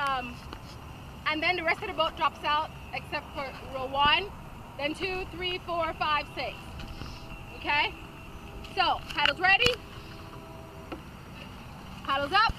and then the rest of the boat drops out except for row 1, then 2, 3, 4, 5, 6. Okay? So, paddles ready? Paddles up.